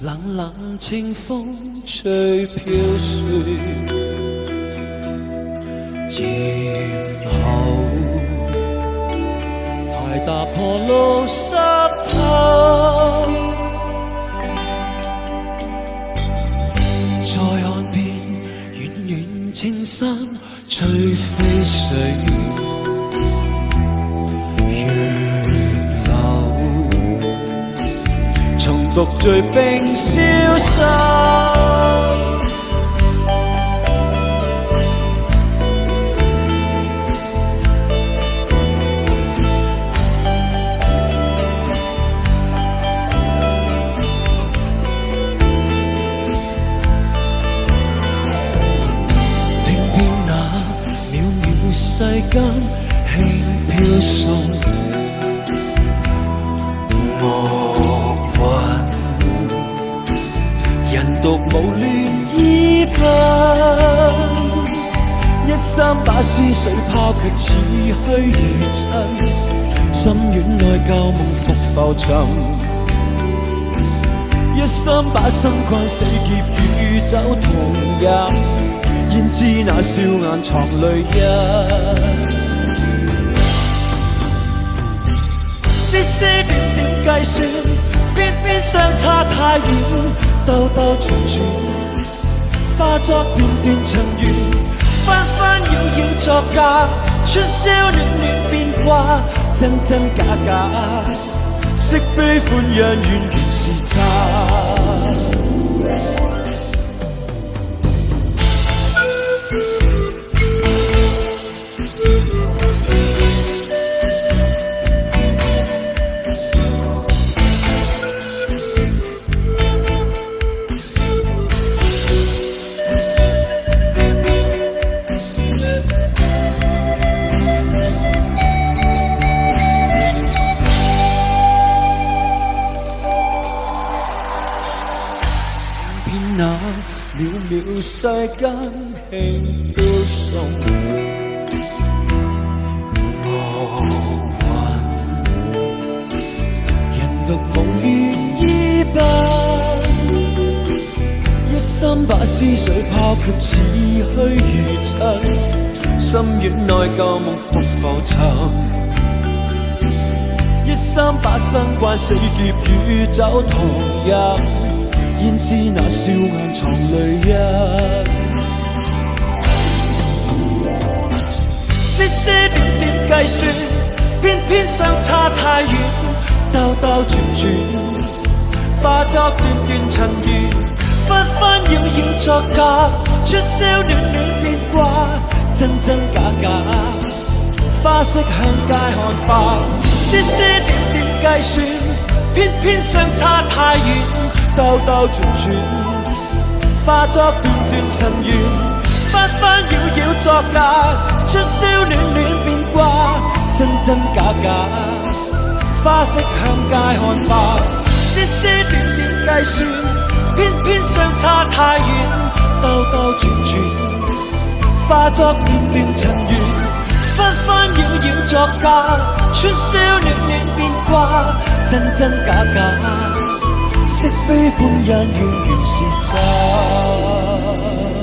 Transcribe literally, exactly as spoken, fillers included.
冷冷清风吹飘雪，漸後鞋踏破路濕透，再看遍遠遠青山吹飛水。獨醉冰消失，聽遍那渺渺世間輕飄送。獨無戀依憑，一三把思緒拋卻似虛如真，心院內舊夢復浮沉，一三把生關死劫與酒同飲，焉知那笑顏藏淚印，絲絲點點計算，偏偏相差太遠。兜兜轉轉，化作段段塵緣，紛紛擾擾作假，春宵暖暖變卦，真真假假，惜悲歡欣遠原是詐。那渺渺世間輕飄送，我魂人獨無戀依筆，一心把思緒拋卻似虛如真，心院內舊夢復浮沉，一三把生關死劫與酒同飲。焉知那笑顏藏淚印，絲絲點點計算，偏偏相差太遠。兜兜轉轉，化作段段塵緣，紛紛擾擾作假，春宵暖暖變卦，真真假假，花式向街看花。絲絲點點計算，偏偏相差太遠。兜兜轉轉，化作段段塵緣，紛紛擾擾作假，春宵暖暖變卦，真真假假，花式向街看花。絲絲點點計算，偏偏相差太遠。兜兜轉轉，化作段段塵緣，紛紛擾擾作假，春宵暖暖變卦，真真假假。惜悲歡欣遠原是詐。